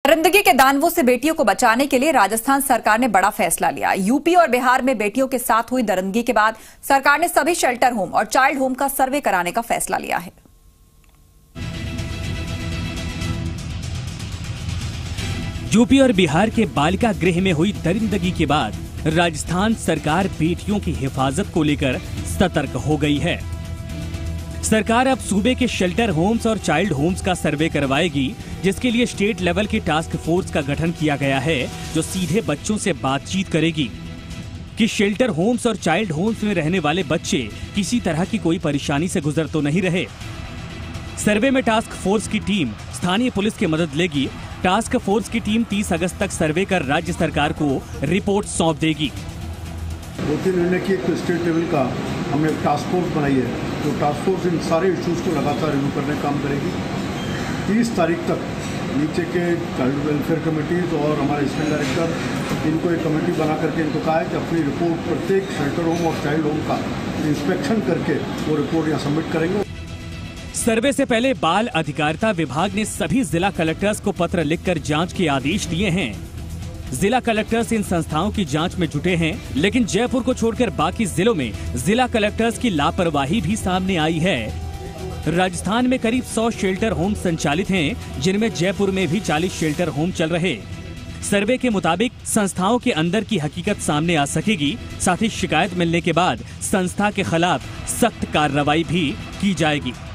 दरिंदगी के दानवों से बेटियों को बचाने के लिए राजस्थान सरकार ने बड़ा फैसला लिया। यूपी और बिहार में बेटियों के साथ हुई दरिंदगी के बाद सरकार ने सभी शेल्टर होम और चाइल्ड होम का सर्वे कराने का फैसला लिया है। यूपी और बिहार के बालिका गृह में हुई दरिंदगी के बाद राजस्थान सरकार बेटियों की हिफाजत को लेकर सतर्क हो गई है। सरकार अब सूबे के शेल्टर होम्स और चाइल्ड होम्स का सर्वे करवाएगी, जिसके लिए स्टेट लेवल की टास्क फोर्स का गठन किया गया है, जो सीधे बच्चों से बातचीत करेगी कि शेल्टर होम्स और चाइल्ड होम्स में रहने वाले बच्चे किसी तरह की कोई परेशानी से गुजर तो नहीं रहे। सर्वे में टास्क फोर्स की टीम स्थानीय पुलिस की मदद लेगी। टास्क फोर्स की टीम 30 अगस्त तक सर्वे कर राज्य सरकार को रिपोर्ट सौंप देगी। 2-3 महीने की एक स्टेट लेवल का हमने टास्क फोर्स बनाई है, तो टास्क फोर्स इन सारे इश्यूज को लगातार रिव्यू करने का काम करेगी। 30 तारीख तक नीचे के चाइल्ड वेलफेयर कमेटीज और हमारे स्टेट डायरेक्टर इनको एक कमेटी बना करके इनको कहा है कि अपनी रिपोर्ट प्रत्येक शेल्टर होम और चाइल्ड होम का इंस्पेक्शन करके वो रिपोर्ट यहाँ सबमिट करेंगे। सर्वे से पहले बाल अधिकारिता विभाग ने सभी जिला कलेक्टर्स को पत्र लिखकर जांच के आदेश दिए हैं। जिला कलेक्टर्स इन संस्थाओं की जांच में जुटे हैं, लेकिन जयपुर को छोड़कर बाकी जिलों में जिला कलेक्टर्स की लापरवाही भी सामने आई है। राजस्थान में करीब 100 शेल्टर होम संचालित हैं, जिनमें जयपुर में भी 40 शेल्टर होम चल रहे। सर्वे के मुताबिक संस्थाओं के अंदर की हकीकत सामने आ सकेगी। साथ ही शिकायत मिलने के बाद संस्था के खिलाफ सख्त कार्रवाई भी की जाएगी।